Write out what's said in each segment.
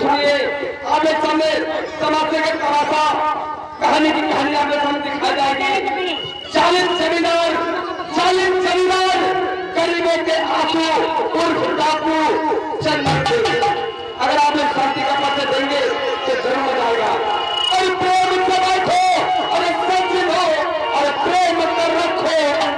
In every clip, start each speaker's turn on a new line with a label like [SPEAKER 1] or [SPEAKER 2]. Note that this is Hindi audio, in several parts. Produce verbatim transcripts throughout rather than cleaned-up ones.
[SPEAKER 1] सुनिए, आगे सामने तमाशे के तमाशा कहानी की कहानी आपके सामने दिखाई जाएगी। चालीस जमींदार चालीस जमींदार गरीबों के आंसू उर्फ डाकू जन्नत देंगे। अगर आप लोग शांति का पत्र देंगे तो जरूर मजा आएगा। और प्रेम से बैठो और सच हो और प्रेम कर रखो।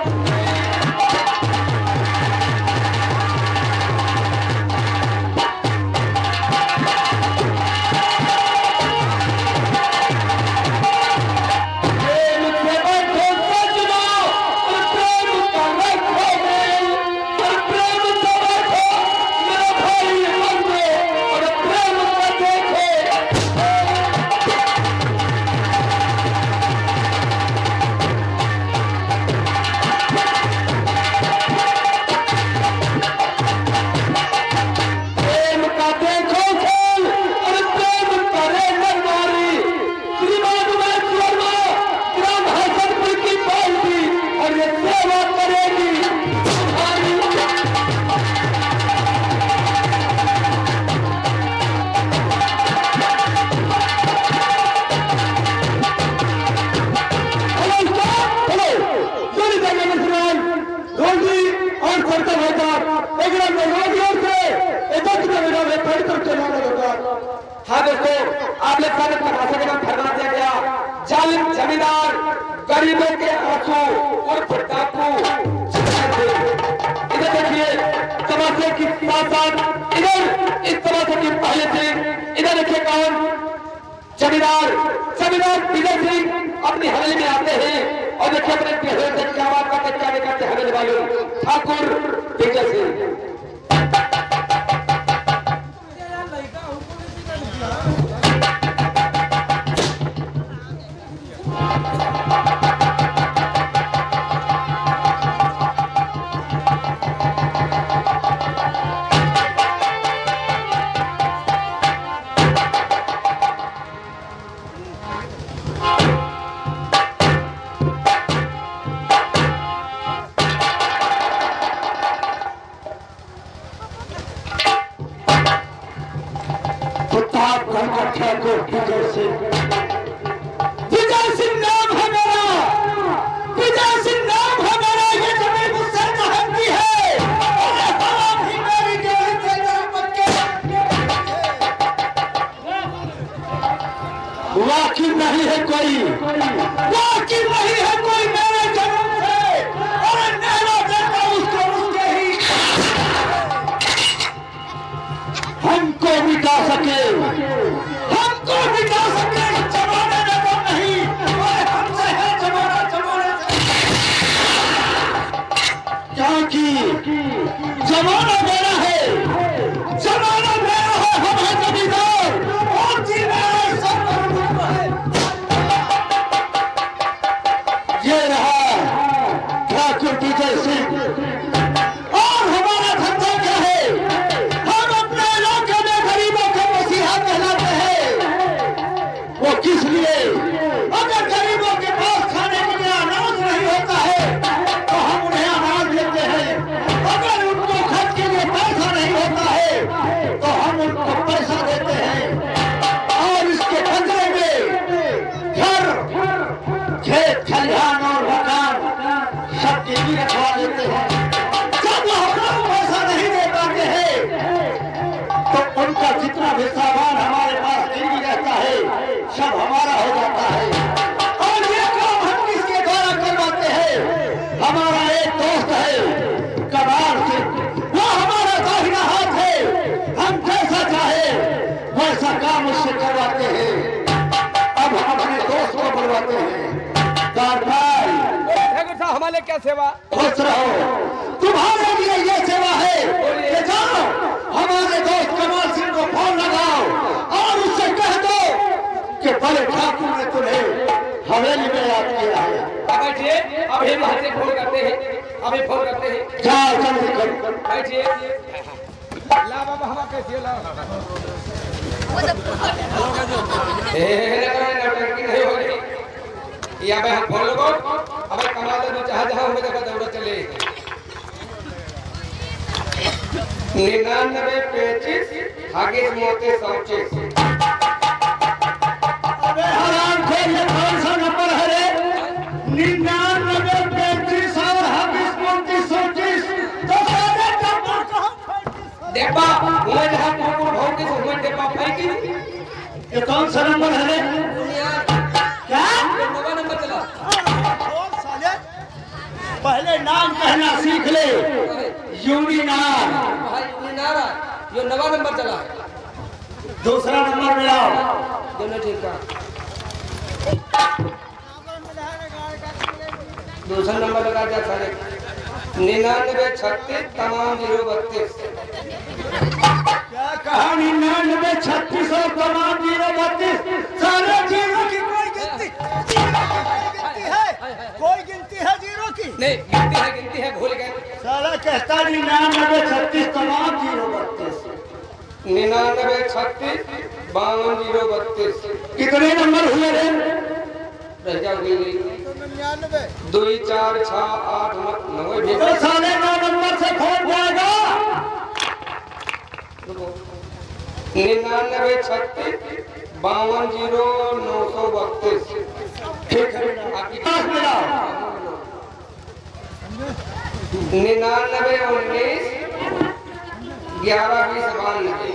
[SPEAKER 1] हाँ दोस्तों, आप लोग सारे तमाशे के नाम फरमा दिया गया। जालिम जमींदार गरीबों के आंसू उर्फ डाकू। इधर देखिए तमाशे की साथ साथ इधर इस तमाशे की पहले से इधर देखिए कौन जमींदार जमींदार विजय सिंह अपनी हवेली में आते हैं और देखिए अपने बेहद से क्या बात करते क्या नहीं करते हवेली वाले ठाकुर विजय सिंह। विजय सिंह नाम है मेरा, विजय सिंह नाम है मेरा। ये जमीन मुझसे कहती है और हवा भी मेरी जमीन से वाकिफ नहीं है कोई, वाकिफ नहीं है कोई मेरे जन्म से और नैना देखा उसको उसके ही हमको मिटा सके, हमको मिटा सके जमाने में तो नहीं और हमसे है जमाना जमाने से। क्योंकि जमाना मेरा है, जमाना मेरा है, हम है जमींदार और जी मेरा सब है। ये रहा ठाकुर विजय सिंह। और हमारा धंधा क्या है? हम अपने इलाके में गरीबों के मसीहा कहलाते हैं। वो किस लिए? अगर गरीबों के पास खाने के लिए अनाज नहीं होता है तो हम उन्हें अनाज देते हैं। अगर उनको खर्च के लिए पैसा नहीं होता है तो हम उनको पैसा देते हैं। और इसके बदले में घर, खेत खलिहान और मकान सबके लिए रखवा देते हैं। जब हम लोग पैसा नहीं दे पाते हैं तो उनका जितना भी सामान हमारे पास गिरवी रहता है सब हमारा हो जाता है। और ये काम हम किसके द्वारा करवाते हैं? हमारा एक दोस्त है कबार सिंह, वो हमारा दाहिना हाथ है। हम जैसा चाहे वैसा काम उससे करवाते हैं। अब हम अपने दोस्त को बुलवाते हैं।
[SPEAKER 2] हमारे क्या सेवा?
[SPEAKER 1] खुश रहो, तुम्हारे लिए ये सेवा है कि जाओ हमारे दोस्त कमाल सिंह को फोन लगाओ और उससे कह दो कि बड़े ठाकुर ने तुम्हें हवेली में याद किया है।
[SPEAKER 2] बैठिए, अभी वहां से फोन करते हैं, अभी फोन करते हैं।
[SPEAKER 1] जाओ जल्दी करो।
[SPEAKER 2] बैठिए। ला बाबा हवा कैसी ला? या मैं हम फोन लगो, अब कमाल दे चाह जहां हमें देखा दौड़ चले। निन्यानवे पैंतीस आगे मोते सोचे
[SPEAKER 1] अबे हराम खोर, ये कौन सा नंबर है रे? निन्यानवे पैंतीस और हबीस उनतीस उनतीस तो सारे नंबर कहाँ?
[SPEAKER 2] देखा मैं जहाँ कुकुर भौंकी से मैं देखा फेंकी
[SPEAKER 1] ये कौन सा नंबर है रे? क्या?
[SPEAKER 2] नवा नंबर चला।
[SPEAKER 1] और साले पहले नाम कहना सीख ले। यूनिनार।
[SPEAKER 2] भाई यूनिनार ये नवा नंबर चला है।
[SPEAKER 1] दूसरा नंबर मिलाओ।
[SPEAKER 2] दोनों ठीक है। दूसरा नंबर लगा जा सारे निन्यानवे छत्तीस तमाम जीरो बत्तीस।
[SPEAKER 1] क्या कहा? निन्यानवे छत्तीस और तमाम जीरो बत्तीस सारे जीरो की कोई गिनती गिनती है? कोई गिनती है जीरो की?
[SPEAKER 2] नहीं गिनती है गिनती है भूल गए।
[SPEAKER 1] साला कहता निन्यानवे छत्तीस तमाम जीरो बत्तीस।
[SPEAKER 2] निन्यानवे छत्तीस बावन जीरो बत्तीस।
[SPEAKER 1] कितने नंबर हुए रे?
[SPEAKER 2] रह जाओगे दो चार छह आठ नौ
[SPEAKER 1] तो साले नौ नंबर से खोल जाएगा।
[SPEAKER 2] निन्यानवे छत्तीस बावन जीरो नौ सौ बत्तीस।
[SPEAKER 1] ठीक है आपकी पास मिलाओ।
[SPEAKER 2] निन्यानवे उन्नीस ग्यारह बीस बानवे।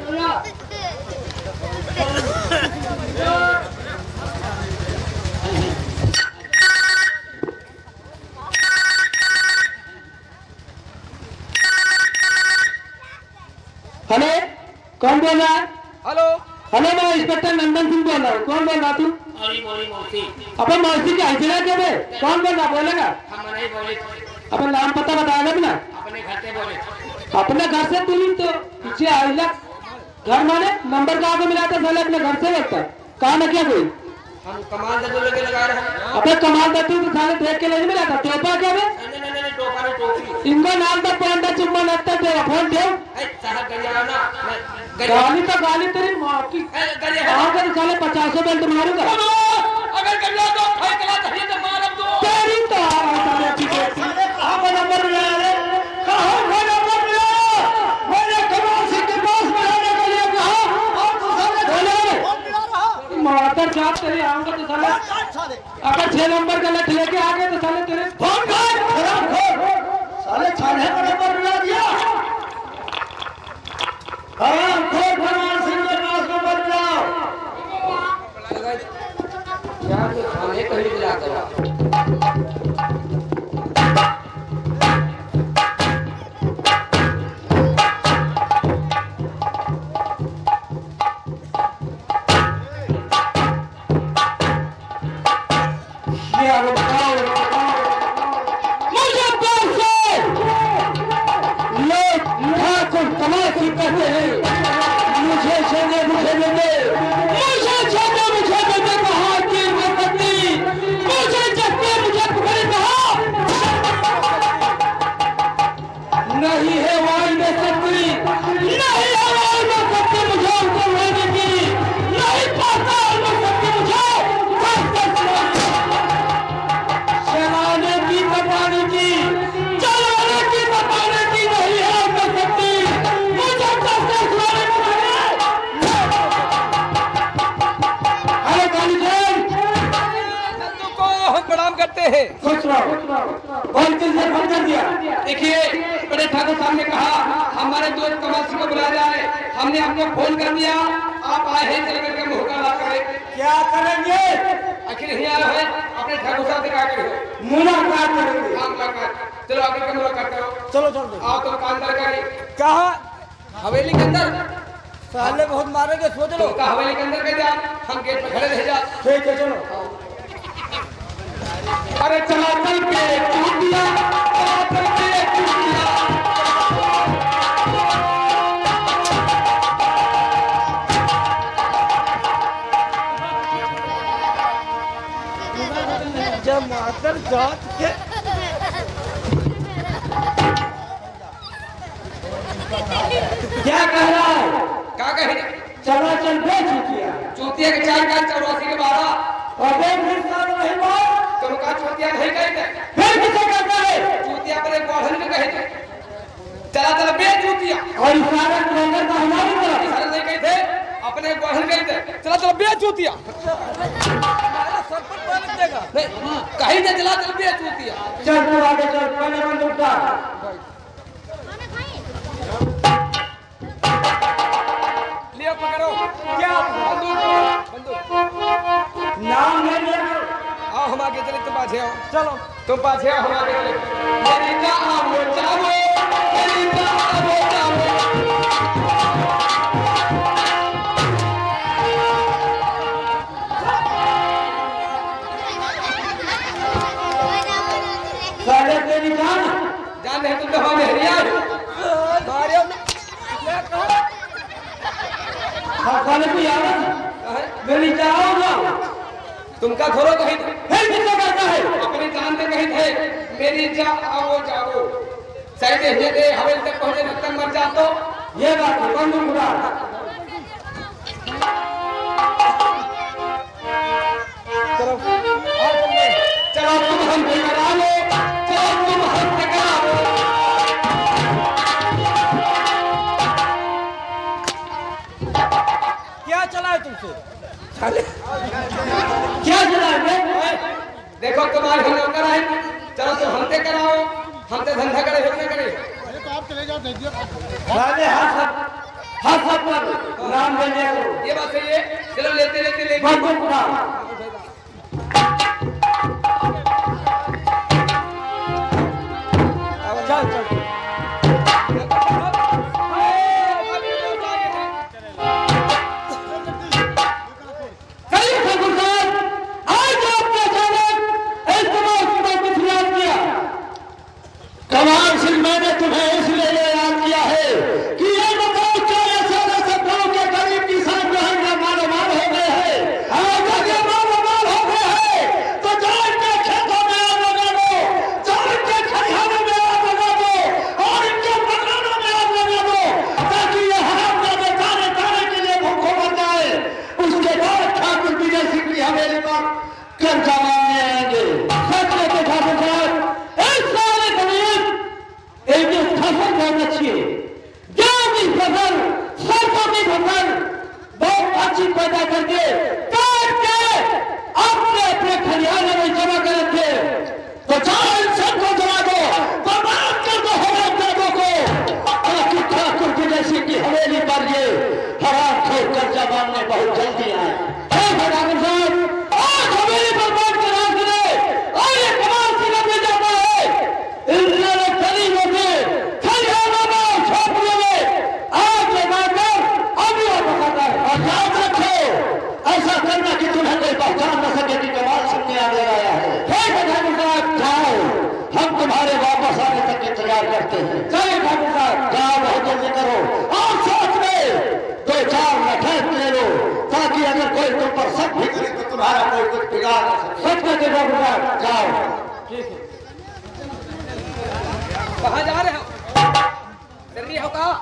[SPEAKER 1] हेलो, कौन बोल रहा है?
[SPEAKER 2] हेलो
[SPEAKER 1] हेलो, मैं इंस्पेक्टर नंदन सिंह बोल रहा हूँ। कौन बोल रहा तू? अपन मौसी की हजरा के बे कौन बोल रहा? बोलेगा?
[SPEAKER 2] हम नहीं बोले
[SPEAKER 1] अपन नाम पता बताएगा भी ना?
[SPEAKER 2] अपने घर से बोले।
[SPEAKER 1] अपने घर से तू तो पीछे आइला घर माने नंबर कहाँ को मिला था? साले अपने घर से लगता कहाँ न क्या कोई?
[SPEAKER 2] हम कमाल दे लगे लगा रहे हैं।
[SPEAKER 1] अपने कमाल देती तो साले देख के नहीं मिला था। टोपा क्या बे?
[SPEAKER 2] नहीं नहीं नहीं टोपा नहीं टोपी।
[SPEAKER 1] इनको नाम तो पांडा चुम्मा लगता है। फोन दे
[SPEAKER 2] साहब गया ना
[SPEAKER 1] गाली तो गाली तेरी माँ की। हाँ कर साले पचासों बेल्ट मारूंगा।
[SPEAKER 2] अगर कर लो तो फैसला चाहिए तो मार अब दो।
[SPEAKER 1] तेरी तो साले पीछे साले कहाँ पर नंबर मिला रे? कहाँ पर नंबर मिला? मैंने कमाल सिंह के पास मिलाने के लिए कहा और तू साले बोले मातर जात तेरी आऊंगा तो साले अगर छह नंबर का लठ लेके आ गए तो साले तेरे फोन कर खराब हो साले छाने का नंबर मिला दिया। हाँ खोल भगवान सिंह के पास नंबर मिलाओ।
[SPEAKER 2] यार ये खाने कहीं दिला दो। देखिए बड़े ठाकुर साहब ने कहा हमारे दोस्त कमाल सिंह को बुलाया जाए। हमने आपको फोन कर दिया, आप आए हैं चल करके मुहका ला करें। क्या करेंगे? आखिर नहीं आया है अपने ठाकुर साहब से क्या करेंगे? मुलाकात करेंगे। हाँ मुलाकात। चलो आगे का मुलाकात करो। चलो चलो आओ तो दुकानदार का कहा हवेली के अंदर साले बहुत मारेंगे सोच लो। हवेली के अंदर कह जा हम गेट पे खड़े रह जा। ठीक है चलो। अरे चला चल के टूटिया चल के टूटिया जब मातर जात के क्या कह रहा है? क्या कह रहा है? चला चल बे चूतिया चूतिया के चार कान चौरासी के बारह और बे फिर साल नहीं बोल तुम का चूतिया नहीं कहते फिर किसे कहता है? चूतिया पर एक गोढ़न में कहते चला चला बेच जूतिया
[SPEAKER 1] और इशारा करेंगे तो हमारी तरफ
[SPEAKER 2] इशारा नहीं कही थे अपने ग्वाहर गए थे चला चला बेच जूतिया नहीं कहीं से चला चल बेच जूतिया
[SPEAKER 1] चल तू आगे चल पहले बंदूक डाल
[SPEAKER 2] लियो पकड़ो क्या बंदूक बंदूक
[SPEAKER 1] नाम नहीं लिया
[SPEAKER 2] आओ हम आगे चले तुम पाछे आओ
[SPEAKER 1] चलो
[SPEAKER 2] तुम पाछे आओ हम आगे चले मेरी जाओ जाओ मेरी जाओ जाओ
[SPEAKER 1] साले तेरी जान
[SPEAKER 2] जान है तुम तो हमारे हरिया मारे
[SPEAKER 1] हाँ साले को याद है मेरी जाओ ना
[SPEAKER 2] तुमका घोरो कहीं थे
[SPEAKER 1] फिर कितना करता है
[SPEAKER 2] अपनी जान पे कहीं थे मेरी जाओ जाओ सही दे दे हवेली तक पहुंचे तक मर जा तो
[SPEAKER 1] ये बात है बंदूक उड़ा
[SPEAKER 2] चलो चलो तुम हम पे करा लो चलो तुम हम पे करा लो
[SPEAKER 1] क्या चला है तुमसे
[SPEAKER 2] चले
[SPEAKER 1] क्या चला है
[SPEAKER 2] देखो तुम्हारे हम नौकर आए चलो तुम हमसे कराओ हमसे धंधा करे हो ना करे
[SPEAKER 1] साले हर सब हर सब पर नाम लेने को
[SPEAKER 2] ये बात सही है चलो लेते लेते लेते
[SPEAKER 1] बंदूक उड़ा चल चल कमाल सिंह मैंने तुम्हें इसलिए याद किया है कि ये बताओ क्या ऐसे ऐसे गाँव के गरीब किसान ग्रहण का मालो माल हो गए हैं अगर ये मालो माल हो गए हैं तो जान के खेतों में आग लगा दो जान के खलिहानों में आग लगा दो और इनके मकानों में आग लगा दो ताकि ये हराम जाने ताने ताने के लिए भूखों मर जाए उसके बाद ठाकुर विजय सिंह की हवेली पर कर्जा मांगने आएंगे सच में ठाकुर साहब इस सारे गरीब एक फसल बहुत अच्छी है गेहूं की फसल सरसों की फसल बहुत अच्छी पैदा करके काट के अपने अपने खलिहाने में जमा कर रखे तो चार सबको जमा दो बर्बाद कर दो हराम जादों को ताकि ठाकुर विजय सिंह की हवेली पर ये हराम खोर कर्जा मांगने बहुत जल्दी आए ठाकुर साहब आज हवेली बर्बाद करा के और ये कमाल से लगे जाता है इन्होंने गरीबों के खलिहानों में झोपड़ों में आग लगाकर अगुआ बसाता है और याद रखो ऐसा करना कि तुम्हें कोई पहचान न सके कि कमाल सिंह ने आगे आया है ठाकुर साहब जाओ हम तुम्हारे वापस आने तक इंतजार करते हैं चलिए ठाकुर साहब जाओ बहुत जल्दी करो और साथ में दो चार लठैत ले लो ताकि अगर कोई तुम पर शक भी करे तो तुम्हारा कोई कुछ बिगाड़ न सके सच में ठाकुर साहब जाओ ठीक है
[SPEAKER 2] कहाँ जा रहे हो सर्री हो का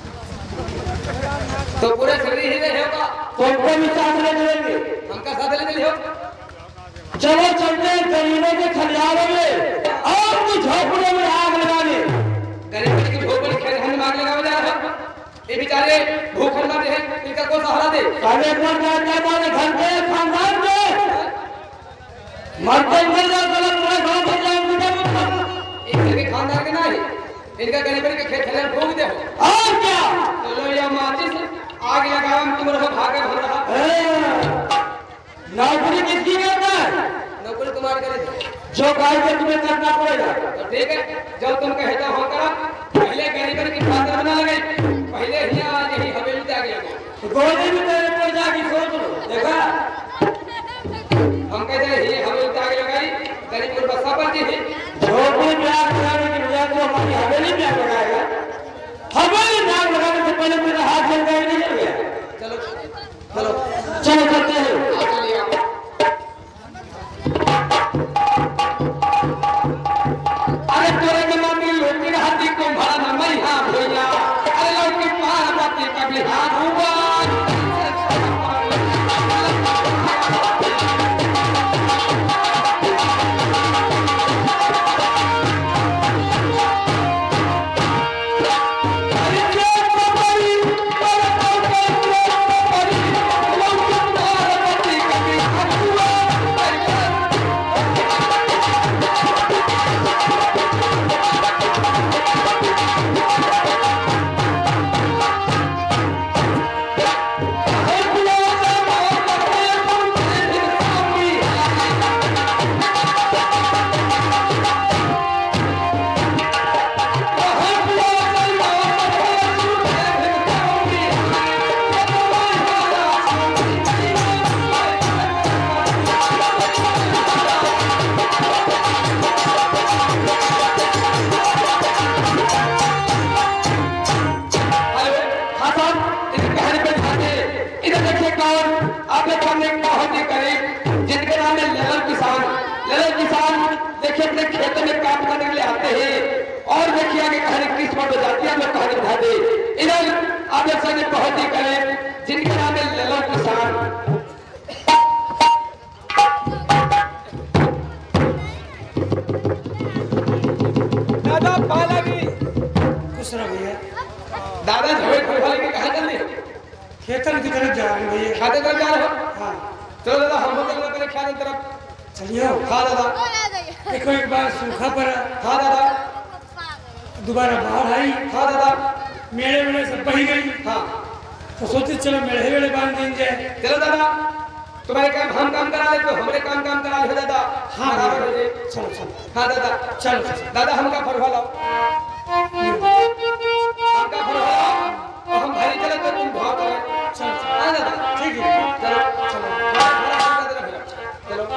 [SPEAKER 2] तो पूरे सर्री ही रहे हो का
[SPEAKER 1] तुमको भी साथ ले चलेंगे
[SPEAKER 2] हमका साथ ले चले हो
[SPEAKER 1] चलो चलते हैं गरीबों के खलिहानों में और भी झोपड़ों में आग लगाने
[SPEAKER 2] गरीब की झोपड़ी खेल हम मांग लगा जा रहा ये बेचारे भूखल मर रहे हैं इनका कोई सहारा दे
[SPEAKER 1] पहले पर जाते हमारे घर के खानदान के मरते मर जाओ गलत पूरा गाँव भर जाओ मुझे मत
[SPEAKER 2] इनके खानदान के नहीं इनका गरीब के खेत खलिहान फूक दे
[SPEAKER 1] और क्या
[SPEAKER 2] तो लो ये माचिस आग लगाओ तुम रहो भागे हम रहा
[SPEAKER 1] ए, नौकरी किसकी करता है
[SPEAKER 2] नौकरी तुम्हारी करे
[SPEAKER 1] जो गाय के तुम्हें करना पड़ेगा
[SPEAKER 2] तो ठीक है जब तुम कहता हो करा पहले गरीब की खातर बना लगे पहले ही आज यही हवेली जाके लगे
[SPEAKER 1] गोली भी तेरे पर जाके सोच लो देखा
[SPEAKER 2] हम कहते हैं ये हवेली जाके लगाई गरीब को बसा पर दी
[SPEAKER 1] झोपड़ी में आग लगाने की बजाय तो हमारी हवेली में आग लगाएगा हवेली में आग लगाने से पहले मेरा हाथ जल गया नहीं जल गया
[SPEAKER 2] चलो चलो
[SPEAKER 1] चलो करते हैं
[SPEAKER 2] चलिए
[SPEAKER 1] अरे तोरे के मामी लोटी हाथी को भरा न मई हां भैया अरे लोटी पार्वती का भी हाथ हुआ
[SPEAKER 2] आपके सामने बहुत ही करीब जिनके नाम है ललन किसान। ललन किसान देखिए अपने खेतों में काम करने के लिए आते हैं और देखिए आगे कहानी किस पर जाती है, कहानी बता दे। इधर आपके सामने बहुत ही करीब जिनके नाम है ललन किसान। दादा पाला भी
[SPEAKER 3] कुछ ना भैया,
[SPEAKER 2] दादा झोले झोले के कहा चल रहे हो?
[SPEAKER 3] खेतन की तरफ जा रहे हैं भैया।
[SPEAKER 2] खाते तरफ जा रहे हो?
[SPEAKER 3] हाँ
[SPEAKER 2] चलो दादा हम चल रहे हैं खाते तरफ।
[SPEAKER 3] चलिए।
[SPEAKER 2] हाँ दादा
[SPEAKER 3] देखो एक बार सूखा पड़ा,
[SPEAKER 2] हाँ दादा
[SPEAKER 3] दोबारा बाढ़ आई,
[SPEAKER 2] हाँ दादा
[SPEAKER 3] मेड़े मेड़े सब बही गई।
[SPEAKER 2] हाँ
[SPEAKER 3] तो सोचे चलो मेढ़े मेढ़े बांध देंगे।
[SPEAKER 2] चलो दादा तुम्हारे काम हम काम करा ले तो हमारे काम काम करा ले दादा।
[SPEAKER 3] हाँ
[SPEAKER 2] बराबर हो जाए।
[SPEAKER 3] चलो चलो
[SPEAKER 2] हाँ दादा
[SPEAKER 3] चलो चलो।
[SPEAKER 2] दादा हमका फरवा लाओ, हमका फरवा लाओ और हम भारी चले तो तुम भाव करो।
[SPEAKER 3] चलो चलो।
[SPEAKER 2] हाँ दादा
[SPEAKER 3] ठीक है
[SPEAKER 2] चलो
[SPEAKER 3] चलो।
[SPEAKER 2] चलो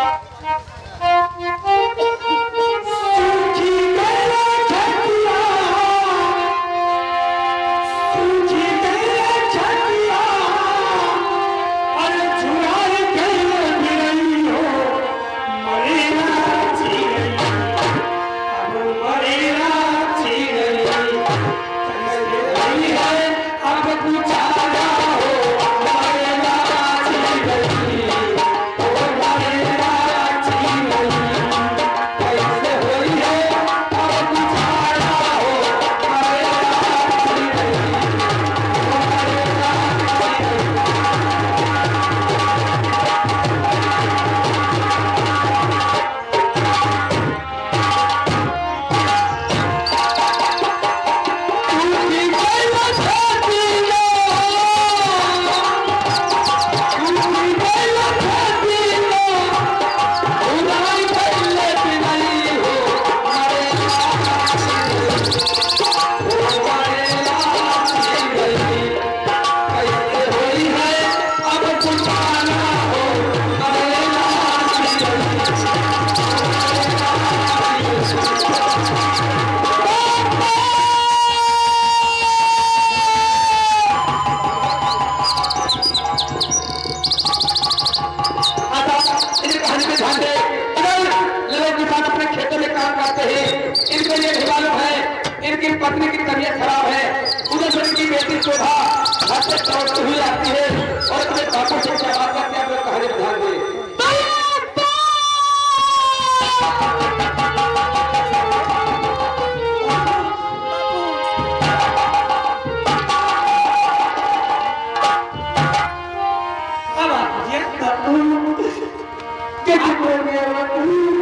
[SPEAKER 2] इनकी पत्नी की तबीयत खराब है, उधर से इनकी बेटी शोभा घर से दौड़ती हुई आती है और अपने बापू से सवाल करके आप लोग कहानी ध्यान दें।
[SPEAKER 3] अब आप